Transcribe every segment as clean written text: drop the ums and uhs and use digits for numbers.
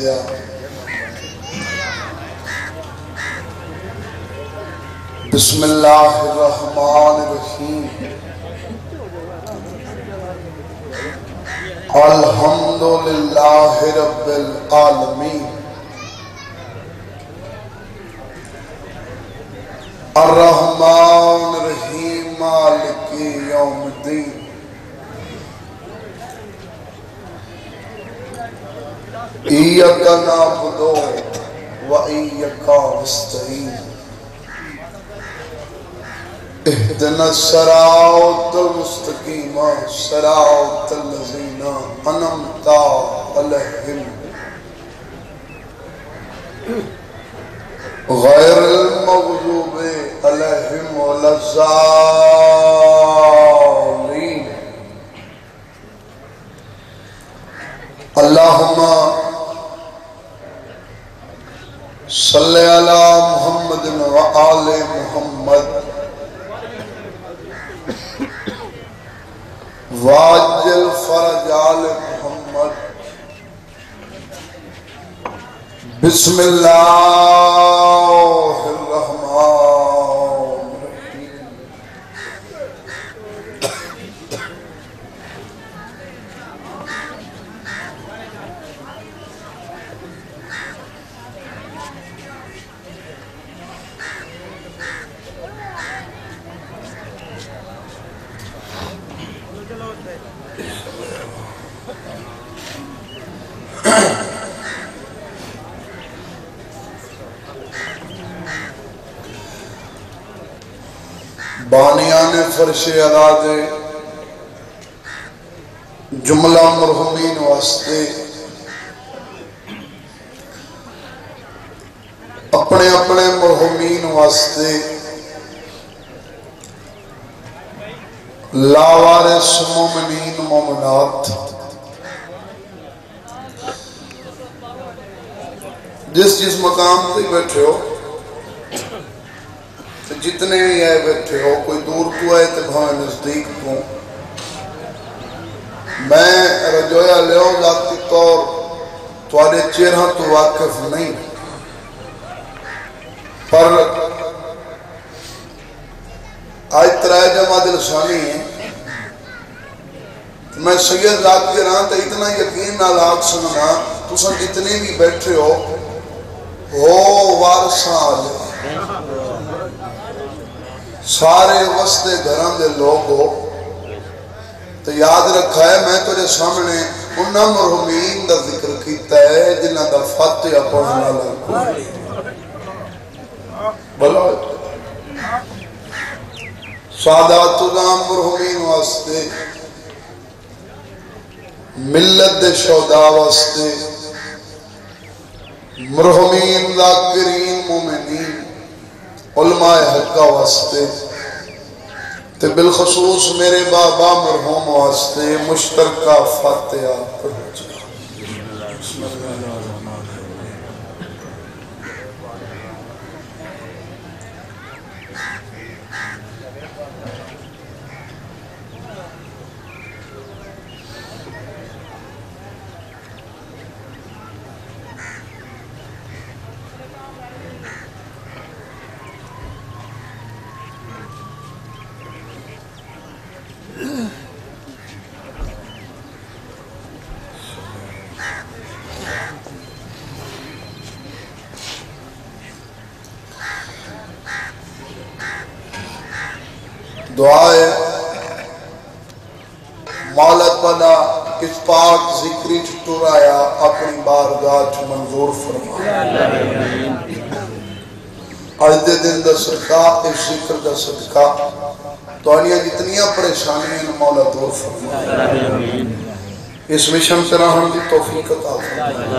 دیا بسم اللہ الرحمن الرحیم الحمدللہ رب العالمین الرحمن الرحیم مالک یوم الدین ایاک نعبد و ایاک نستعین اهدنا الصراط المستقيم صراط الذين أنعمت عليهم غير المغضوب عليهم ولا الضالين اللهم صل على محمد وآل محمد واجل فرج آل محمد بسم اللہ الرحمن الرحیم بانیان فرش اراد جملہ مرحومین واسطے اپنے اپنے مرحومین واسطے لاوارث مومنین مومنات جس مقام پہ بیٹھے ہو جتنے بھی آئے بیٹھے ہو کوئی دور تو آئے تو بھائی نزدیک تو میں رجویا لیو ذاتی طور تواڈے چہرہ تو واقف نہیں پر آج ترائے جمع دلسانی ہے میں سید ذات کے رہاں تو اتنا یقین نہ لاکھ سننا تو سن جتنے بھی بیٹھے ہو وارثاں آلے سارے وسط گھران دے لوگ ہو تو یاد رکھا ہے میں تجھے سامنے انہاں مرحومین دا ذکر کیتا ہے جنہاں دا فاتحہ پڑھنا لگا بھلا سعادات اللہ مرحومین واسطے ملت دے شہداء واسطے مرحومین ذاکرین مومنین علماء حقہ واسطے تے بالخصوص میرے بابا مرحوم واسطے مشترکہ فاتحہ پڑھا بسم اللہ الرحمن الرحیم دعائے مولا تعالیٰ اس پاک ذکری چھٹورایا اپنی بارگاہ چھ منظور فرما آج دے دن دا صدقہ اس ذکر دا صدقہ تو انہیں جتنیاں پریشانی ہیں مولا دور فرما اس مشن ترہ ہم دی توفیق عطا فرما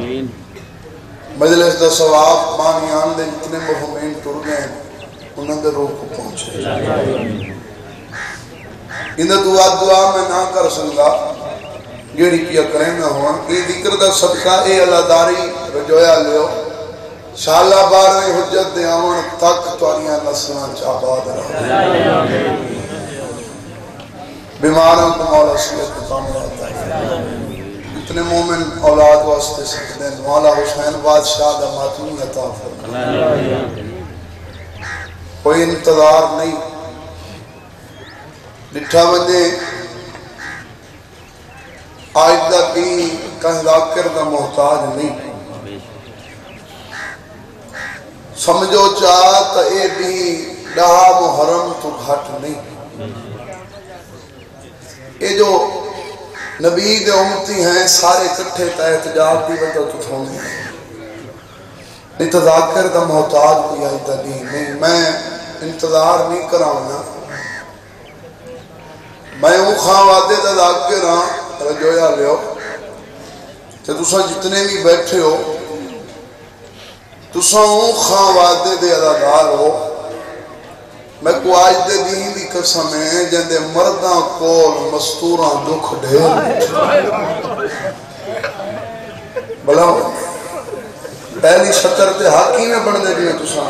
مجلس دا ثواب مانیان دے جتنے مرحومین ٹر گئے انہوں نے روح کو پہنچے انہیں دعا میں نہ کر سنگا گیڑی کیا کریں نہ ہوا یہ ذکر دا صدقہ اے اللہ داری رجویا لیو شالہ بارے حجت دیاون تک توانیاں نسلان چاہباد رہا بیماروں کو مولا صلیت کامل آتا ہے اتنے مومن اولاد واسطے سکتے ہیں مولا حسین بادشاہ دا ماتمی عطا فرما کوئی انتظار نہیں لٹھا بندے آج دا دین کہیں ذاکر دا محتاج نہیں سمجھو چاہتا اے بھی ڈہا محرم تو گھٹ نہیں اے جو نبی دے امتی ہیں سارے کٹھے تا احتجاج دی وجہ تو تھوڑی نہیں تو ذاکر دا محتاج بھی آئی دا دین نہیں میں انتظار نہیں کراؤنا میں وہ خواہ وعدے دا ذاکر ہاں رجویا لے ہو کہ تُسا جتنے بھی بیٹھے ہو تُسا وہ خواہ وعدے دے ادادار ہو میں کو آج دے دین دی قسم ہے جن دے مرداں کول مستوراں دکھ ڈھیر بلا پہلی شطر تے حقی میں بڑھ دے دیئے تُسا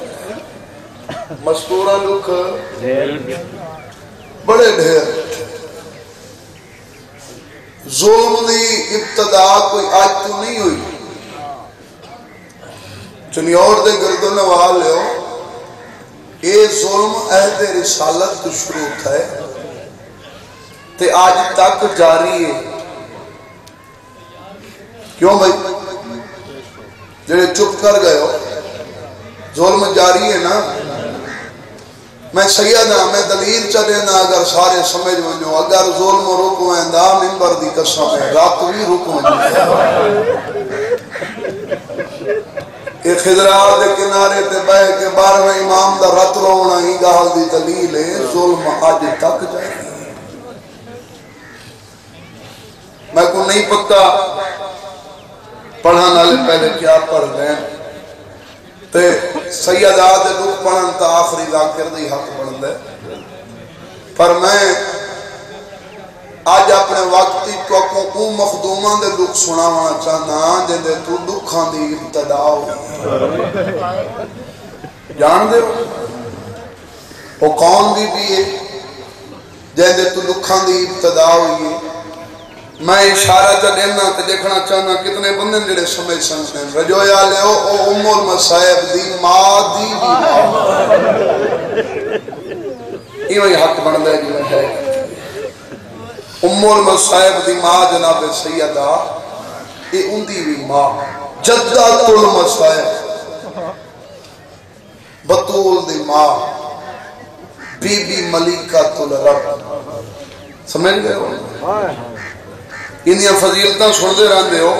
مستوراں دکھ بڑے ڈھیر ظلم دی ابتدا کوئی آج تو نہیں ہوئی چنیور دے گردو نوال لے ہو اے ظلم عہد رسالت تو شروع تھا ہے تے آج تک جاری ہے کیوں بھائی جڑے چپ کر گئے ہو ظلم جاری ہے نا میں سیدہ میں دلیل چلے نا اگر سارے سمجھ ونجو اگر ظلم رکویں دا منبر دی قسم ہے رات بھی رکویں کہ خضرات دے کنارے تے بہ کے 12ویں امام دا رت رونا ہی گال دی دلیل ہے ظلم آج تک جائے میں کو نہیں پتا پڑھانا لے پہلے کیا پڑھ گئے تے سیدات دے لوگ پڑھن تا آخری ذاکر دی حق پڑھ دے پر میں آج اپنے وقتی تو کو مخدومان دے دکھ سناوانا چاہنا جن دے تو دکھان دی ابتدا ہوئی جان دے وہ کون بھی ہے جن دے تو دکھان دی ابتدا ہوئی میں اشارہ جا دینا تے دیکھنا چاہنا کتنے بندے جڑے سمجھ سنتے ہیں رجویا لے او ام المصائب دی ماں دی یہ وہی حق بن دے جو ہے ام المصائب دی ماں جناب سیدہ یہ ان دی بھی ماں جدت المصائب بطول دی ماں بی بی ملکۃ الرب سمجھ گئے ہو انہی فضیلتاں سن دے رہن دے ہو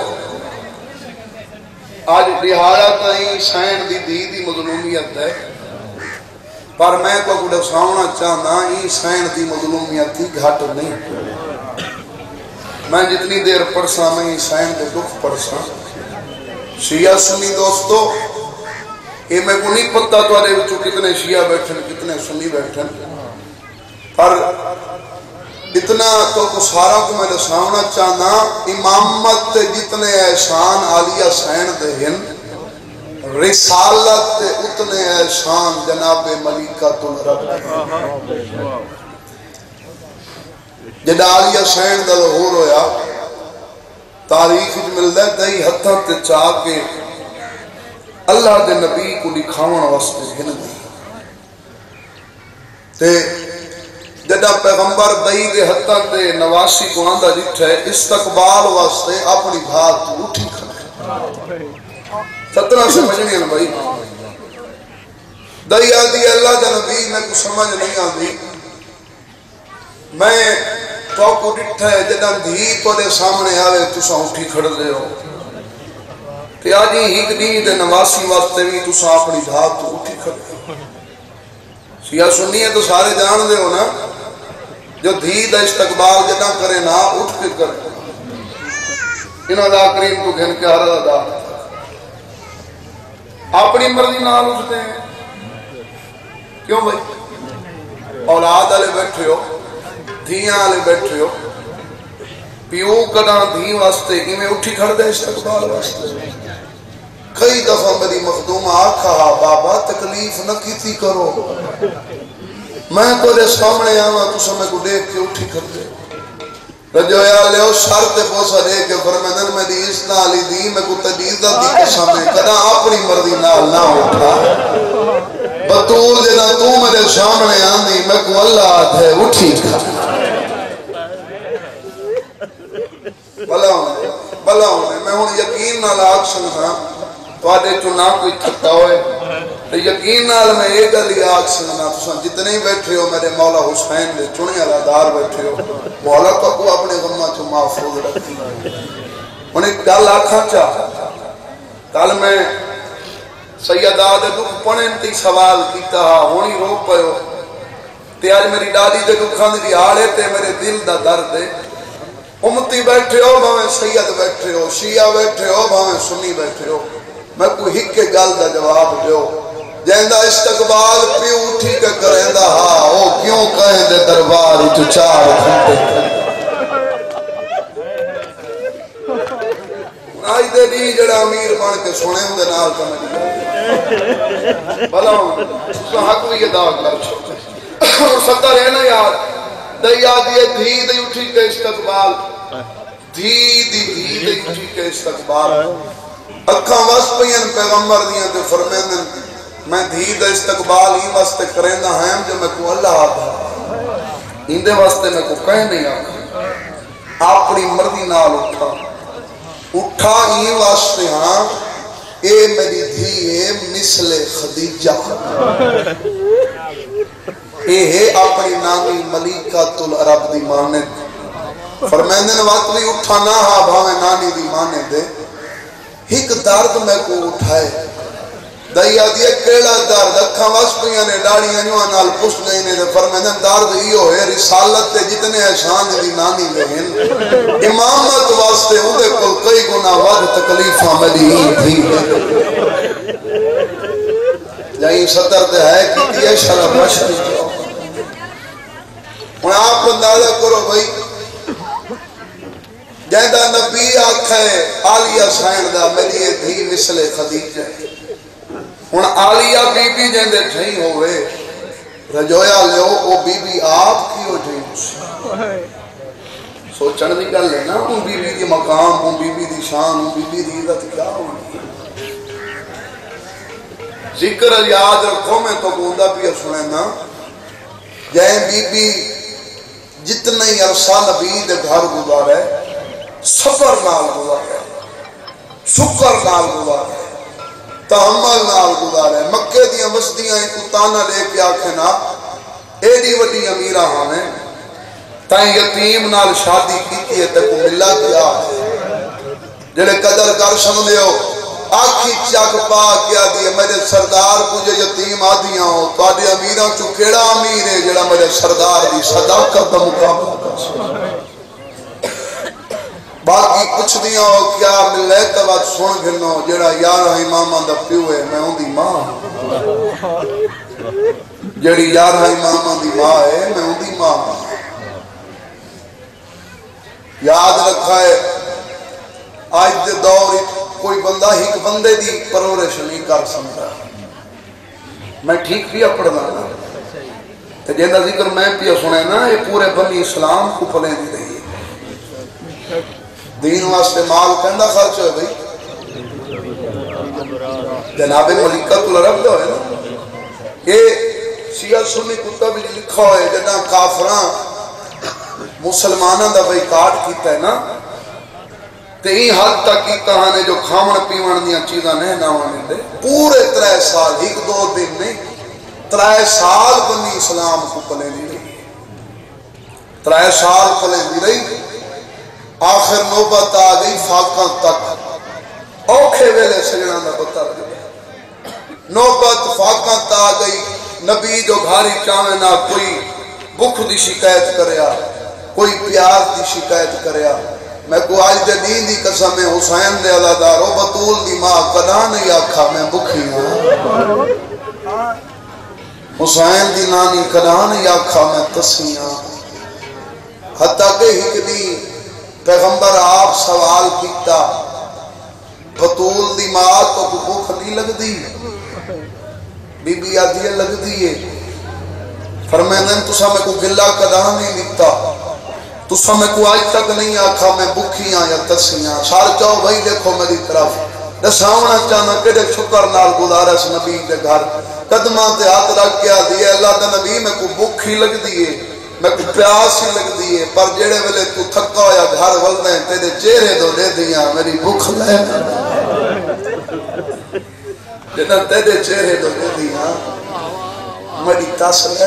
آج رہایا تائیں سین دی دی مظلومیت ہے پر میں کو گھڑے سامنا چاہنا ہی سین دی مظلومیت تھی گھاٹ نہیں میں جتنی دیر پڑھسا میں ہی سین دے دکھ پڑھسا شیعہ سنی دوستو یہ میں کو نہیں پتا تو آرے بچو کتنے شیعہ بیٹھن کتنے سنی بیٹھن پر اتنا تو کو سارا کو میں نے سامنا چاہنا امامت جتنے احسان عالیہ سین دے ہن رسالت اتنے احسان جناب ملکۃ الرب جدہ عالیہ سین دا ظہور ہویا تاریخ ملدہ دہی ہتھاں تے چاہ کے اللہ دے نبی کو لکھاون واسطے ہن گئی تے جدہ پیغمبر دہی دے ہتھاں تے نواسی کو آندہ جٹھے استقبال واسطے اپنی بھات اٹھی کھڑے سترہ سمجھنی ہے بھائی دہی آدھی اللہ دے نبی میں کو سمجھ نہیں آدھی میں تو کو ڈٹھا ہے جدہ دھی تو دے سامنے آوے تو سا اٹھی کھڑ دے ہو کہ آجی ہی دھی دے نواسی واسطے بھی تو سا اپنی بھات تو اٹھی کھڑ دے ہو شیعہ سنی ہے تو سارے جان دے ہو نا جو دھی دا استقبال جدہ کرے نا اٹھ کے کرے انہاں دا کریم تو گھن کے ہر دا اپنی مرضی نال اٹھتے ہیں کیوں بھائی اولاد والے بیٹھے ہو دھیاں والے بیٹھے ہو پیو کدا دھی واسطے میں اٹھی کھڑ دے استقبال واسطے کئی دفعہ میری مخدوم آکھا بابا تکلیف نہ کیتی کرو میں تو دے سامنے آواں تو سمے کو دیکھ کے اٹھی کھڑ دے رجویا لیو شرط پوسا دے کے فرمیدن میری اس نالی دی میں کو تجیزہ دی قسم ہے کدا اپنی مرضی نال نہ اٹھا بطول جنا تو میرے سامنے آنی میں کو اللہ آدھے اٹھی کھا بلا ہونے میں ہوں یقین نہ لاغ سنگا تو آدھے چنا کوئی تھکتا ہوئے یقین نال میں ایک علی آگ سنگا تو جتنے ہی بیٹھے ہو میرے مولا حسین دے چنے علادار بیٹھے ہو مولا کو اپنے غمہ تو محفوظ رکھتی انہیں کل آکھاں چاہ کل میں سیدہ دے دکھ پڑھیں تی سوال کیتا ہونی رو پہ ہو تے آج میری ڈاڈی دے دکھاں دی آڑے تے میرے دل دا درد ہے امتی بیٹھے ہو بھاویں سید بیٹھے ہو شیعہ بیٹھے ہو بھاویں سنی بیٹھے ہو میں کوئی ہک کے گل دا جواب دیو جہندہ استقبال پی اٹھی کے کریں دا ہاں او کیوں کہیں دے دربار تو 4 گھنٹے آج دے دی جڑا امیر بن کے سونے ہوں دے نال کا مجھے بھلا ہوں اس حق بھی ادا کر چھوٹے سکتا رہنا یاد دے یاد یہ دھی دے اٹھی کے استقبال دھی اٹھی کے استقبال اکھاں وس پین پیغمبر دیاں تے فرمیندن میں دھی دا استقبال ہی واسطے کریں دا ہم جو میں کو اللہ آدھا اندے واسطے میں کو کہیں نہیں آکھا اپنی مرضی نال اٹھا ہی واسطے ہاں اے میری دھی ہے مثل خدیجہ اے ہے اپنی نامی ملیکۃ العرب دی مانند فرمیندن وقت بھی اٹھانا ہاں بھاویں نانی دی مانند دے ایک درد میں کو اٹھائے دیا دیا کیڑا درد اکھاں وس پیاں نے ڈاڑیاں نوہاں نال پوچھ گئے نے فرمیندن درد ہی ہوئے رسالت تے جتنے احسان دی نانی دے ہیں امامت واسطے اندے کل کئی گناہ ود تکلیفاں ملی تھی جائیں سطر تے ہے کیتی ہے شرف مشتی اور آپ اندازہ کرو بھائی جہدہ نبی آکھے آلیہ سائن دا میری دھی مثل خدیجہ ہن آلیہ بی بی جہندے ٹھیں ہوئے رجویا لیو او بی بی آپ کی ہو جائیں سوچن دی گل ہے نا ان بی بی دی مقام ان بی بی دی شان ان بی بی دی عزت کیا ہونی ذکر یاد رکھو میں تو گوندا پیا سنیں نا جائیں بی بی جتنے عرصہ نبی دے گھر گزارے صبر نال گزارے شکر نال گزارے تحمل نال گزارے مکے دیاں بستیاں ایک تانا لے کے آکھے نا ایڈی وڈی امیرہ ہمیں تائیں یتیم نال شادی کیتی ہے تے کو ملا کیا جڑے قدر کر سمجھے ہو آکھی چاک پا کیا دیئے میرے سردار کو جو یتیم آدیاں ہو تو آدھی امیرہ چو کیڑا امیر ہے جڑا میرے سردار دی صداقت دا مقابلہ کر باقی کچھ دیاں ہو کیا ملے تبات سن گھنو جڑا یارہ امامہ دا پیو ہے میں ہوں دی ماں جڑی یارہ امامہ دی ماں ہے میں ہوں دی ماں یاد رکھا ہے آج دے دور کوئی بندہ ایک بندے دی پرورش نہیں کر سکتا میں ٹھیک پیا پڑھنا نا تو جیندہ ذکر میں پیا سنے نا یہ پورے بنی اسلام کو پلیں دی رہی ہے دین واسطے مال کہندہ خرچ ہوئے بھئی جناب ملکۃ العرب دو ہے نا یہ شیعہ سنی کتا بھی لکھا ہوئے جنہ کافران مسلمانہ دا بھئی کارڈ کیتا ہے نا تے ہی حد تک کی کہانے جو کھامن پیون دیاں چیزاں نہیں ناوانے دے پورے 3 سال ایک 2 دن نہیں 3 سال بنی اسلام کو پلے دی رہی 3 سال پلے دی رہی آخر نوبت آ گئی فاقہ تک اوکھے ویلے سجنہ دا بتا رہی نوبت فاقہ تک آ گئی نبی جو گھاری چاہے نہ کوئی بکھ دی شکایت کریا کوئی پیاز دی شکایت کریا میں کو آج دے دین دی قسم میں حسین دے اللہ دارو بطول دی ماں کدا نہیں آکھا میں بکھی ہوں حسین دی نانی کدا نہیں آکھا میں تسیاں حتیٰ کہ ایک دی پیغمبر آپ سوال کیتا بطول دی ماں تو بکھ نہیں لگ دی بی بی آدھی لگ دیئے فرمیندن تو سا میں کو گلہ کدا نہیں لکھتا تو تو سمیں کو آج تک نہیں آکھا میں بکھیاں یا تسیاں سار چاہو بھائی دیکھو میری طرف دساؤنا چاہنا کہ شکر نال گزارس نبی کے گھر قدمہ تے ہاتھ رکھ کے دیئے اللہ دا نبی میں کو بکھی لگ دیئے میں کو پیاس ہی لگ دیئے پر جڑے ویلے تو تھکا یا گھر ولدیں تیرے چہرے دو دے دیاں میری بکھ لے جنہ تیرے چہرے دو دے دیاں میری تاس لے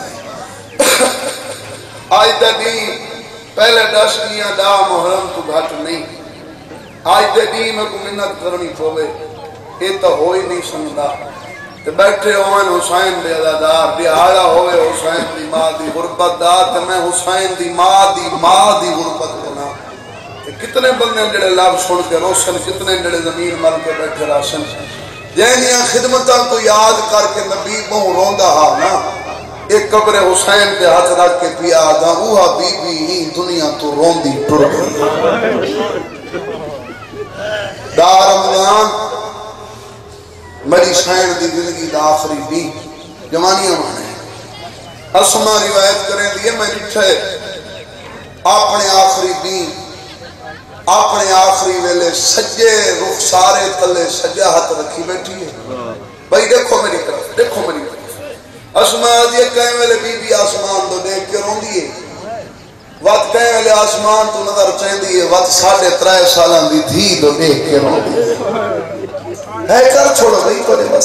آج دنی پہلے 10 دیاں دا محرم تو گھٹ نہیں آج دنی میں کو منت کرنی پوے یہ تو ہو ہی نہیں سنگا تے بیٹھے ہوئے حسین دے عزادار دہاڑا ہوئے حسین دی ماں دی غربت دار تے میں حسین دی ماں دی غربت بنا تے کتنے بندے جڑے لب سن کے روشن کتنے جڑے زمین مل کے بیٹھے راشن جہنیاں خدمتاں کو یاد کر کے نبی بہوں روندا ہا نا ایک قبر حسین دے ہاتھ رکھ کے پیا دا اوہا بی بی ہی دنیا تو روندی ٹر گئی دار رمضان میری شاعر دی زندگی دا آخری بھی جوانیاں مانے اسما روایت کریں لیے میں لکھے اپنے آخری بھی اپنے آخری ویلے سجے رخسارے تلے سجا ہاتھ رکھی بیٹھی ہے بھائی دیکھو میری طرف دیکھو میری طرف اسما دی کہیں ویلے بی بی آسمان تو دیکھ کے رون دیئے وقت کہیں ویلے آسمان تو نظر چاہیں دیئے وقت 3.5 سالان دی دھی تو دیکھ کے رون دیئے ہے کر چھوڑو بھئی تو دے بس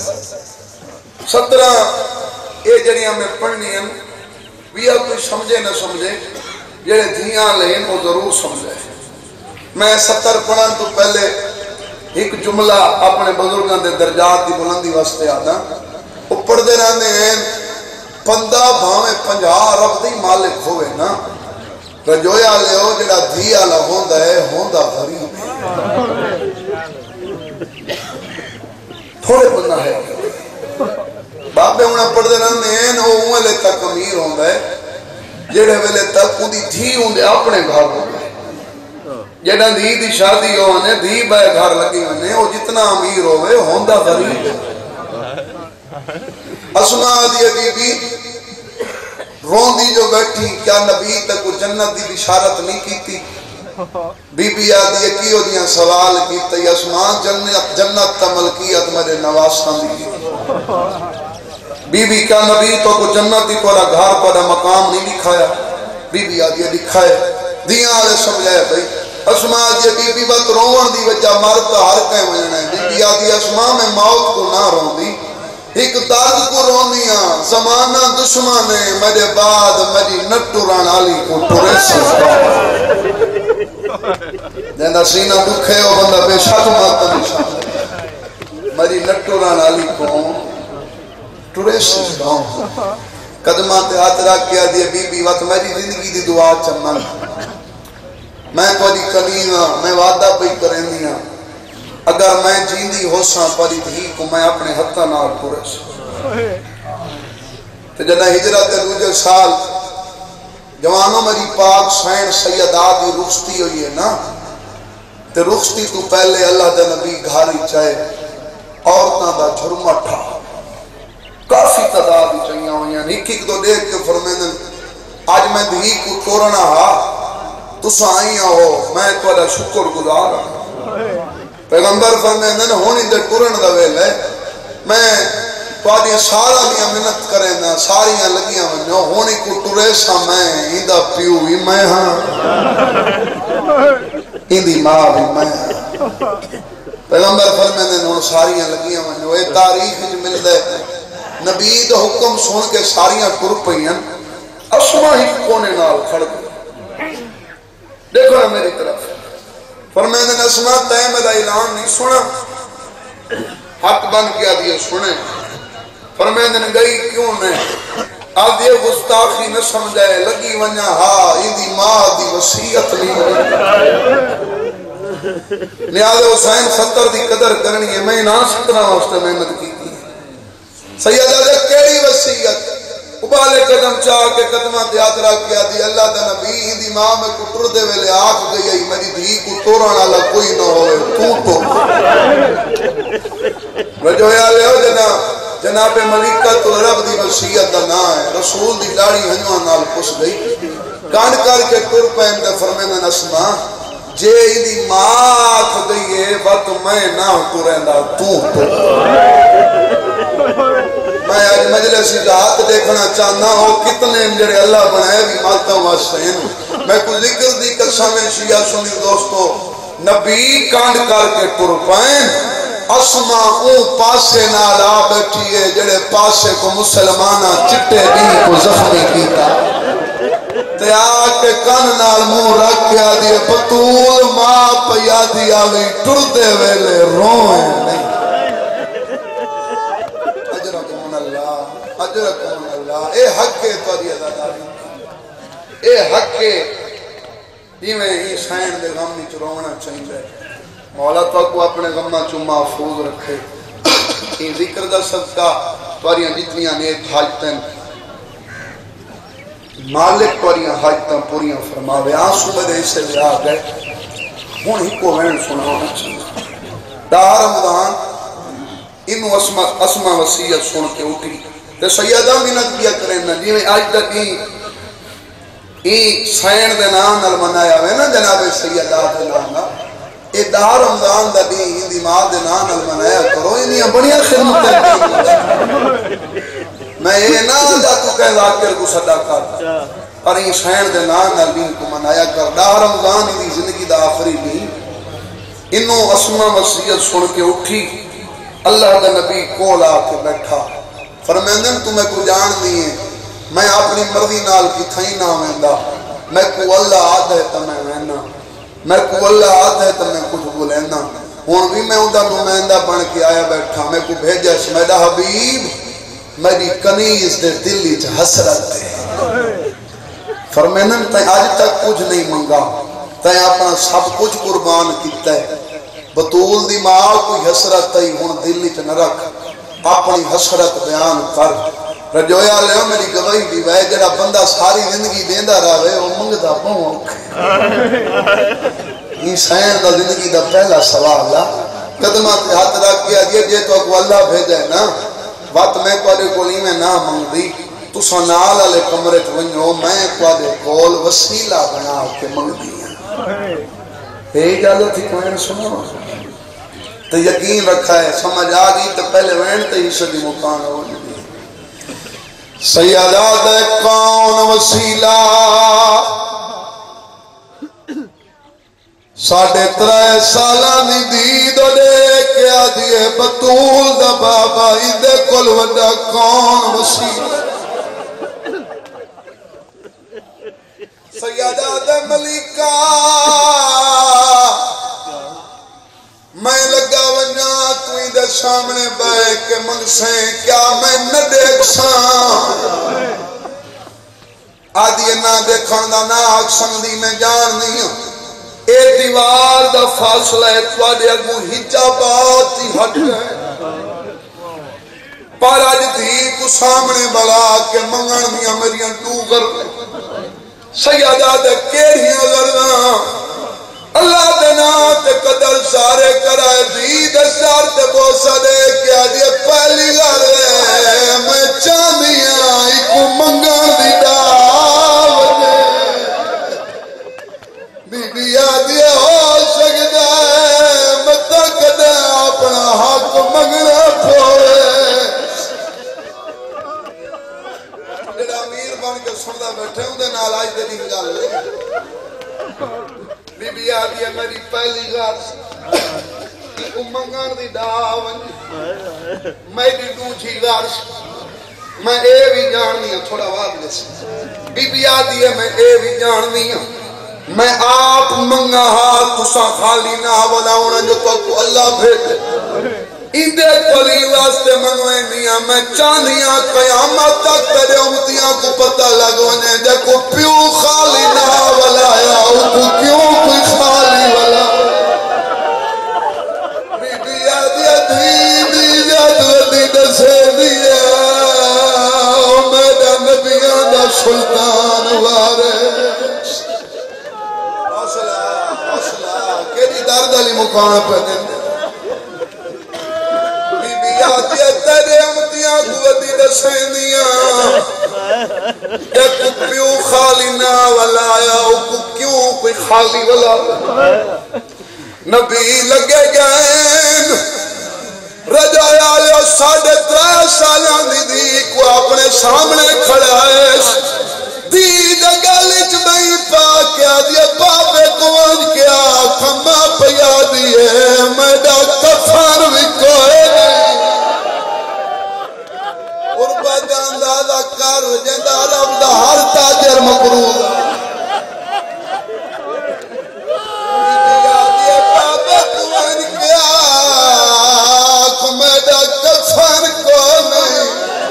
17 اے جڑیاں میں پڑھنی ہیں بیا کوئی سمجھے نہ سمجھے جڑے دھیاں لہیں وہ ضرور سمجھے میں 70 پڑھن تو پہلے ایک جملہ اپنے بزرگان دے درجات دی بلندی واسطے آدھا وہ پڑھ دے رہنے ہیں 15 بھاویں 50 رب دی مالک ہوئے نا رجویا لے ہو جڑا دھیا لہ ہوندہ ہے ہوندہ غریب ہے تھوڑے بندہ ہے بابے انہیں پڑھ دے رہنے ہیں وہ اوہ لے تک امیر ہوندہ ہے جڑے ویلے تک ان دی دھی ہوندے اپنے گھر ہوندے جڑا دھی دی شادی ہونے دھی بے گھر لگی ہونے وہ جتنا امیر ہوئے ہوندہ غریب ہے اسما دی بی بی روندی جو بیٹھی کیا نبی تک جنت دی بشارت نہیں کی تھی بی بی آدھی کیوں دیاں سوال کی تی اسمان جنت تا ملکیت میرے نواساں دی بی بی کیا نبی تو کو جنت دی پورا گھر پورا مقام نہیں دکھایا بی بی آدھی دکھائے دیاں آلے سمجھائے بھئی اسما آدھی بی بی وقت روان دی وجہ مرتا ہر کہیں وجہ ہے بی بی آدھی اسما میں موت کو نہ رون دی ایک درد کو رونیاں زمانہ دشمن ہے میرے بعد میری نٹوران آلی کو ٹورے سکتا جہاں سینہ دکھے ہو بندہ بے شک ماتا نشان میری نٹوران آلی کو ٹورے سکتا قدمات ہاتھ رکھ کیا دیا بی بی وقت میری زندگی دی دعا چمن میں کوئی کلینا میں وعدہ پہ کریں دیا اگر میں جیندی ہو ساں پری دھی کو میں اپنے حتہ نال پورس تو جنہ ہجرت روجہ سال جوانوں میری پاک سین سیدات دی رخصتی ہوئی ہے نا تو رخصتی تو پہلے اللہ دے نبی گھاری چاہے عورتاں دا جھرمٹھا کافی تعداد چاہیے ہوئی ہیں ایک تو دیکھ کے فرمیدن آج میں دھی کو توڑنا ہا تو سائیاں ہو میں توڑا شکر گزار پیغمبر فرمیدن ہونی دے ٹورن دا ویل ہے میں توڑی سارا لیا منت کریں نا ساریاں لگیاں ونیو ہونی کو ٹورے سا میں ہندہ پیو بھی میں ہاں ہندی ماں بھی میں ہاں پیغمبر فرمیدن ہون ساریاں لگیاں ونیو اے تاریخ جو مل دے نبی دا حکم سن کے ساریاں ٹر پئیاں اسما ہی کونے نال کھڑ گئے دیکھو نا میری طرف فرمیدن اسما تے میرا اعلان نہیں سنا حق بن کیا دیا سنے فرمیدن گئی کیوں نہیں اب یہ گستاخی نہ سمجھائے لگی ونیا ہاں ایدی ماں دی وسیعت نہیں نیاز حسین 70 دی قدر کرنی ہے میں نہ 17 واسطے محنت کی سیدہ دے کیڑی وسیعت ابالے قدم چاہ کے قدمہ دیات رکھ کیا دی اللہ دا نبی ہندی ماں میں کٹر دے ویلے آکھ گئی ہے میری دھی کو توڑانا اللہ کوئی نہ ہوئے تو رجویا لے ہو جناب ملکہ تو رب دی وسیعت دا نا ہے رسول دی لاڑی ہنوان نال پس گئی کانڈ کر کے ٹر پہن دے فرمینا نسمہ جے ایدی مات دئیے وقت میں نہ تو رہندا تو میں آج مجلس ذات دیکھنا چاہنا ہو کتنے جڑے اللہ بنائے بھی ماتا واسطین میں کو ذکر دی قسم شیعہ سنی دوستو نبی کانڈ کر کے ٹر پہن اسما اون پاسے نالا بیٹھی ہے جڑے پاسے کو مسلمانہ چٹے دین کو زخمی کیتا تیار کے کن نال منہ رکھ کے آدھی بطول ماں پیا دیا بھی ٹر دے ویلے روئیں نہیں اجرکم اللہ اے حق کے توڑی ازاداری اے حق کے دیویں ہی سائن دے غم نہیں چرونا چاہیے مولا تو کو اپنے غمہ چو محفوظ رکھے یہ ذکر دا صدقہ توڑیاں جتنیاں نیک حاجتیں مالک توڑیاں حاجتیں پوریاں فرماوے آنسو میرے اسے لے آگئے ہون ہی کو وین سنانا چاہیے دا رمضان انہوں اسمہ وسیعت سن کے اٹھی تے سیدہ منت کیا کریں نا جی میں آج تک سین دے نام نل منایا ہوئے نا جناب سیدہ دے نام اے دا رمضان دا دی ہندی ماں دے نام نل منایا کرو انہیں بڑیا خدمت ہے میں یہ نہ جا تو کہہ ذاکر کو صدا کرتا اور یہ سین دے نام نل دین کو منایا کر دا رمضان دی زندگی دا آخری بھی انہوں اسمہ وسیعت سن کے اٹھی اللہ دا نبی کول آ کے بیٹھا فرمیندن تمہیں کو جان دیئے میں اپنی مرضی نال کی تھائی نہ ویندہ میں کو اللہ آدھ ہے تمہیں ویندہ میں کو اللہ آدھ ہے تمہیں کچھ بولیندہ ہون بھی میں اندہ نمائندہ بن کے آیا بیٹھا میں کو بھیجا سمیدہ حبیب میری کنیز دے دلی چھ حسرت دے فرمیندن تائیں آج تک کچھ نہیں منگا تائیں اپنا سب کچھ قربان کیتا ہے بطول دی ماں کوئی حسرت تئی ہون دلی چھ نہ رکھ اپنی حسرت بیان کر رجویا لے میری گواہی دی وے جڑا بندہ ساری زندگی دیندا رہے او منگدا بہوں یہ سائن دا زندگی دا پہلا سوال ہے قدمہ تے ہاتھ رکھ کے آدھے جے تو کو اللہ بھیجے نا وقت میں کوئی کولی میں نہ منگ دی تو سنال علی کمرے ونجو میں کوئی کول وسیلہ بنا کے منگ دی ہے اجازت تھی کوئی سنو تو یقین رکھا ہے سمجھ آگئی تو پہلے وین تو ہی صدی مکان ہو جی سیادات کون وسیلہ ساڑھے ترائے سالانی دید دے کے آدھیے بطول دا بابا ایدے کل وڈا کون وسیلہ سیادات ملکہ میں لگا ونیا تو دے سامنے بے کے منگ سے کیا میں نہ دیکھ ساں آدھی نہ دیکھن دا نہ اکسن دی میں جان نہیں ہوں اے دیوار دا فاصلہ ہے توڑے اگو حجابات ہی ہٹ گئے پر آج دھی کو سامنے بلا کے منگن دیا میریاں ٹو کر سیادہ دے کیڑیاں لڑنا اللہ دینا تے قدر سارے کرائے دید سار تے بوسا دے کیا دیا پہلی گھر میں چاندیاں ایکو منگان دی داوتے بی بی آدیا ہو سکتا ہے مطا قدر اپنا حق منگنا پھوڑے جڑا امیر بن کے سندہ بیٹھے ہوں دے نال آج دے دن گال لے بی بی آدھی ہے میری پہلی گھر ایک منگان دی داون میری دوچھی گھر میں اے بھی جاننی ہوں تھوڑا واد لے سے بی بی آدھی ہے میں اے بھی جاننی ہوں میں آپ منگا ہاتھ تسا خالی نہ والا ہونا جو تو اللہ بھیجے اندے کلی واسطے منگوے نیا میں چاندیاں قیامت تک تیرے امتیاں کو پتہ لگونے جے کو پیو خالی نہ والا یا او کو کیوں کوئی خالی والا بی بی آدیا دی جد ودی دسے دیا میرا نبیان دا سلطان وارے حوصلہ کیری درد علی مقام پہ دیں تیرے امتیاں قوتی دسیندیاں ایک پیو خالی نہ والا آیا او کیوں کوئی خالی والا نبی لگے گئے رجایا لیا 3.5 سالان دی کو اپنے سامنے کھڑا ہے دید گلچ نہیں پا کیا دیا بابے کوان کیا کھما پیا دیئے میڈا کفار بھی کوئے نہیں قربہ جاندازہ کر جندہ رب دا ہر تاجر مقرود دیا دیئے بابے کوان کیا کھما دا کفار کو نہیں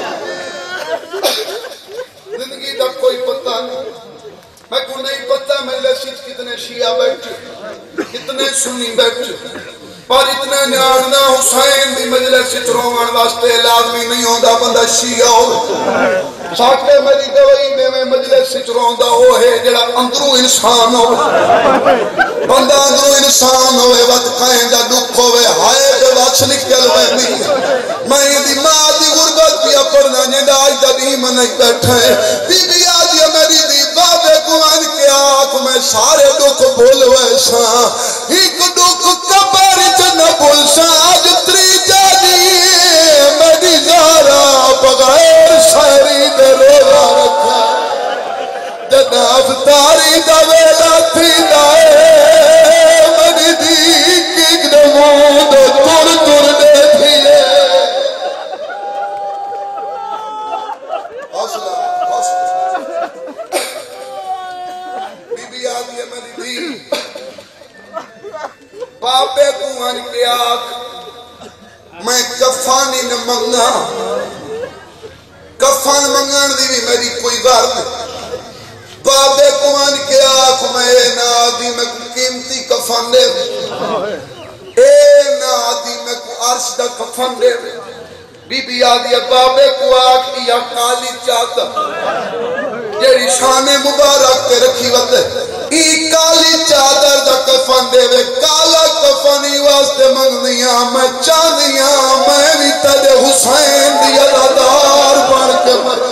زندگی دا کوئی پتہ نہیں میں کو نہیں پتہ مجلس کتنے شیعہ بیٹھے کتنے سنی بیٹھے پر اتنے نیانا حسین دی مجلس روان واسطے لازمی نہیں ہوندہ بندہ شیعہ ہو ساکھے میری گوئی میں مجلس روندہ ہو ہے جڑا اندروں انسان ہو بندہ اندروں انسان ہوئے وقت کہیں دا دکھ ہوئے ہائے جو وقت نکل ہوئے نہیں میں دی ماں دی غربت پیا پڑھنا جیدہ آج دا دیم نہیں بیٹھے بی بی آجی میری دی بابے کو ان کے آنکھ میں سارے دکھ بھول ہوئے سا ایک دکھ کبر جنہ بھول سا آج تری جانی میری زارا بغیر ساری دے روزہ رکھا جنہ افطاری دا ویلا تھی دائے میری دی کک نمود تر دے تھیے حوصلہ بی بی آدھی ہے میری دی بابے کو ان کے آنکھ میں کفانی نہ منگا کفان منگان دی بھی میری کوئی بار نہیں بابے کو ان کے آنکھ میں نا دی میں قیمتی کفان دے اے نا دی میں کو عرش دا کفان دے بی بی آدھی ہے بابے کو آنکھ یا کالی چاہتا جیڑی شان مبارک کے رکھی وقت ای کالی چادر دا کفن دے وے کالا کفنی واسطے منگنیاں میں چاندیاں میں بھی تجھے حسین دی عدادار بڑھ کے مرا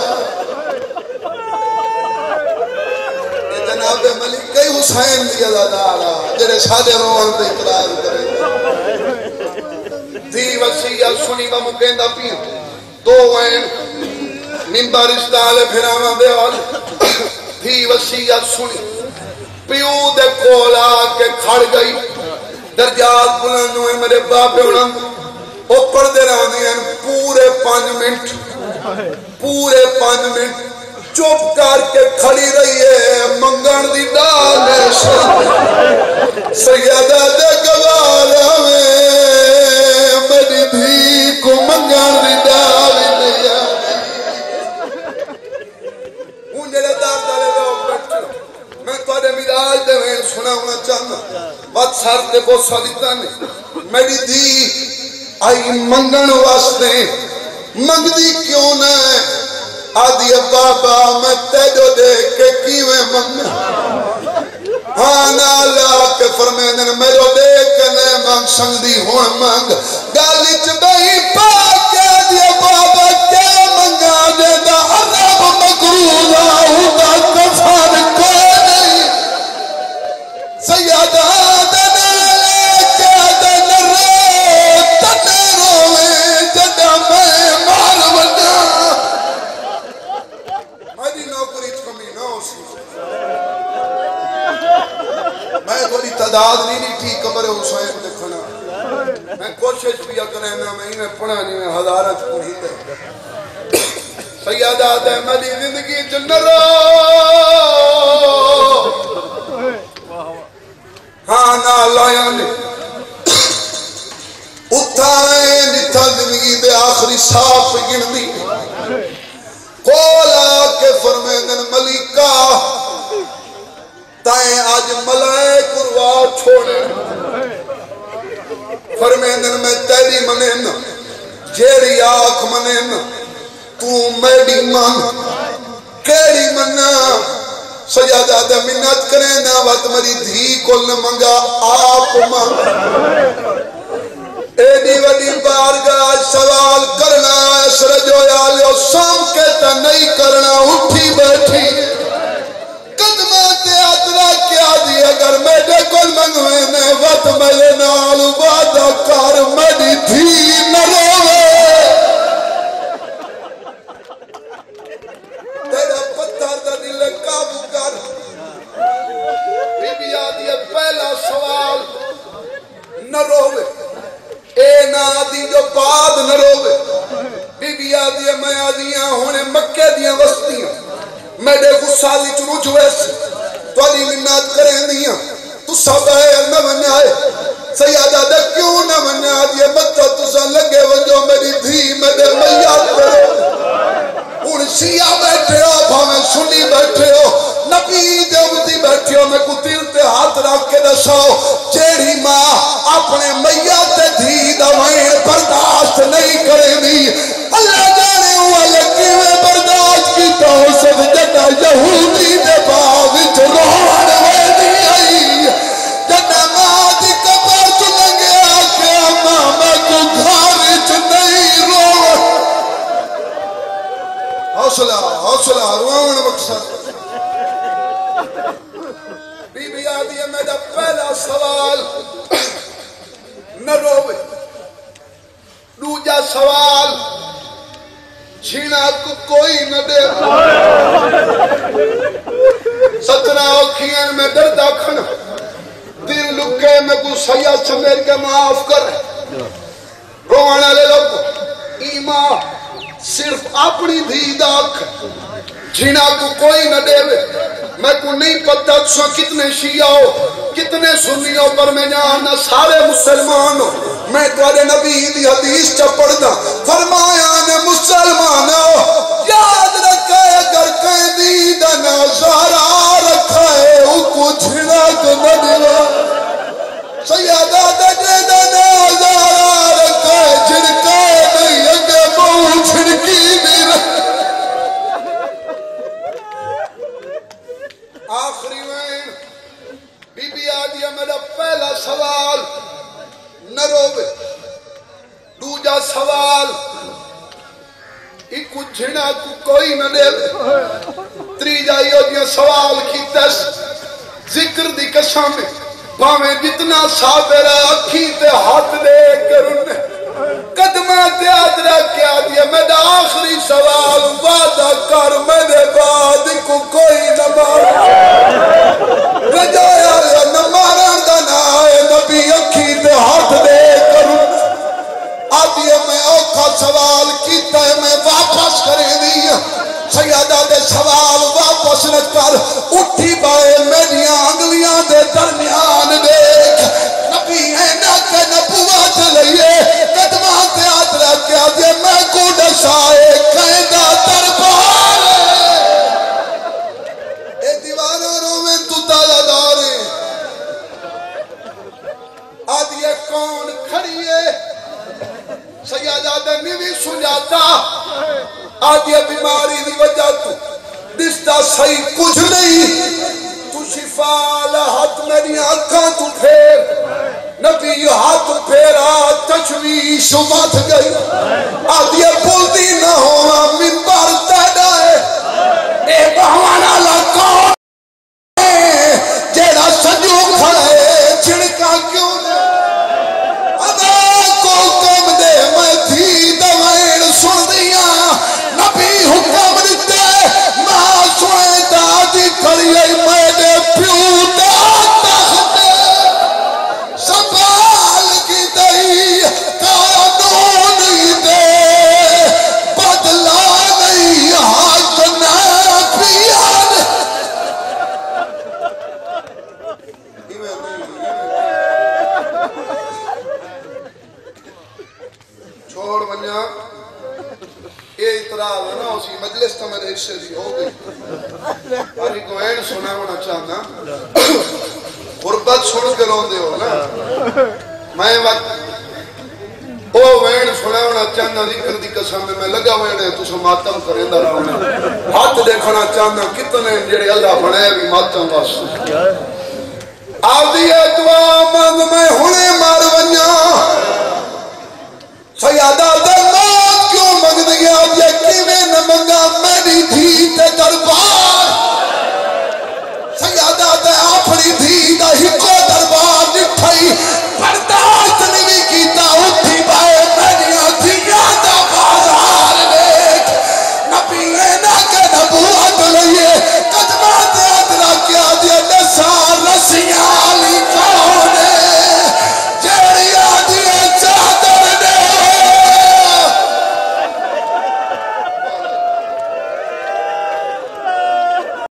جناب ملک کئی حسین دی عدادار جنہیں سادے روان دے اقرار کرے دی وسیعہ سنی با مکیندہ پیر دو وین ممبر اشتالے پھرانا دے آج دی وسیعہ سنی پیو دے کولا کے کھڑ گئی درجات بلند ہوئے میرے باپے بلند اوپر دے رہنے ہیں پورے 5 منٹ چوپ کر کے کھڑی رہی ہے منگن دی ڈالے سیدہ دے گوالا میں میری بھی کو منگن دی ڈالے نہیں آتی انجھے دار دارے لوگ بیٹھے میں توڑے مراج دے میں سنا ہونا چاہنا بات سارتے بہت سالیتا نہیں میری دی آئی منگن واسطے منگ دی کیوں نہ آدھی بابا میں تیجو دیکھ کے کیویں منگنا ہانا لا کے فرمیدن میرو دیکھ کے نئے منگ سنگدی ہون منگ گالی چبہی پاکے دیا بابا کیا منگا دے دا عرب مقروضہ ہوتا کفار کو سیادہ دنے کیا دنے رو تنے روے جدہ میں مار بنا میری نوکری کمی نہ ہو سی میں کوئی تعداد نہیں تھی قبر حسین دکھنا میں کوشش بھی کریں نا میں انہیں پڑھا نہیں میں ہزارت پوری دے سیادہ دے میری زندگی جنر ہاں نا لایا نے اتھائے نتھا زندگی دے آخری صاف گن دی کولا کے فرمیدن ملکہ تائیں آج ملائک اروا چھوڑے فرمیدن میں تیری منین جیری آنکھ منین تو میری من کیری منہ سجادہ دے منت کریں نا وقت میری دھی کل منگا آپ منگ ایڈی وڈی بارگاہ سوال کرنا اس رجو یا لیو سام کہتا نہیں کرنا اگر میرے کو منگوے نے وقت میرے نال وعدہ کر میری دھی نہ روے تیرا پتھر دا دل قابو کر بی بی آدھی ہے پہلا سوال نہ روے اے نا آدھی جو بعد نہ روے بی بی آدھی ہے میں آدھیاں ہونے مکہ دیاں وستیاں میرے غصالی چنو جویس تو علی منات کریں دیاں تو سب ہے نہ منائے سیادہ دے کیوں نہ منائے دیئے مطا تو سا لگے ونجو میری دھی میرے میاد کرو ان شیعہ بیٹھے ہو بھامیں سنی بیٹھے ہو نبی دیوتی بیٹھے ہو میں کو دل تے ہاتھ رکھ کے دساؤ چیڑی ماں اپنے میاد دھی دوائیں برداشت نہیں کریں دی اللہ جانے ہوا لکی میں برداشت کی توسط جنہ یہودی دے باوچ روحان ہوئے دی آئی جنہ ماں دی کبر چلنگے آکے اماں میں کو گھارچ نہیں رو حوصلہ روان مقصد بی بی آدھی ہے میرا پہلا سوال نہ روے دوجا سوال چھینا کو کوئی نہ دے سترہ اوکھیاں میں دردہ کھنا دل لکے میں کو سیاہ سمیر کے معاف کر روانا لے لوگ ایمان صرف اپنی دھی داکھ جھینا کو کوئی نہ دے میں کو نہیں پتہ تو کتنے شیعہ ہو کتنے سنی ہو پر میں جانا سارے مسلمان ہو میں تمہارے نبی دی حدیث چا پڑھ دا فرمایا نے مسلمان ہو یاد رکھے اگر کہیں دیدہ نظارہ رکھے او کو جھینا کو نہ دے سیادہ دے نظارہ رکھے جھڑکے نہیں اگے بہو جھڑکی نہیں رکھے آخری وین بی بی آدھی ہے میرا پہلا سوال نہ روے دوجا سوال ایک جھنا کو کوئی نہ دے تریجا یہ سوال کی تس ذکر دی قسم باویں جتنا صابر اکھی تے ہاتھ دے کر انہیں قدمہ تے آدھرہ کیا دیا میرا آخری سوال وعدہ کر میرے بعد کو کوئی نہ مارا رجایا لیا نہ مارا دنا ہے نبی اکھی تے ہاتھ دے کر آدھی میں اوکھا سوال کیتا ہے میں واپس کریں دیا سیادہ دے سوال واپس نہ کر اٹھی بائے میری آنگلیاں دے درمیان دیکھ نبی ہے نہ کہ نبوات لئیے قدمات یاد رکھا دے میں کو ڈسائے قیدہ دربار اے دیوانہ رومیں تو تالا دارے آدھی ہے کون کھڑی ہے سیادہ دے نیوی سنجاتا آدھی بیماری دی وجہ تو دستا صحیح کچھ نہیں تو شفا لہت میری آنکھاں تو پھیر نبی ہاتھ پھیرا تشویش مت گئی آدھی بولتی نہ ہوا منبر تیڑا ہے اے بہوانا لکھو جیڑا سجو کھڑے چھڑکا کیوں دے ادا کو کم دے میں تھی دوائن سن دیا نبی حکم دیتے ماں سوئے دادی کھڑیے میرے پیو داتا خطے سنبھال کی دئی قانون ہی دے بدلا نہیں حق نہ پیان چھوڑ بنیا یہ اطراف ہے نا اسی مجلس تو میرے حصے دی ہو گئی اور ایک وین سنا ہونا چاہنا غربت سن کے رون دے ہو نا میں وقت او وین سنا ہونا چاہنا ذکر دی قسم میں لگا وینے تو سو ماتم کریں دا رہا ہاتھ دیکھنا چاہنا کتنے جڑے اللہ بنے بھی ماتم واسطے آپ دی دعا مانگ میں ہونے مار ونیا سیادہ دے ماں کیوں مانگ دیا یکی میں نہ منگا میری دھی تے دربار سیادہ دے اپنی دھی دا کے نبوت لئیے قدمات ادرا کیا دیا نسار رسیاں